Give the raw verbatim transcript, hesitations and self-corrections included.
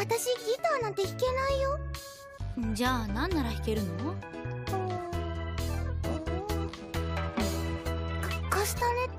私ギターなんて弾けないよ。 じゃあ何なら弾けるの？ カカスタネッ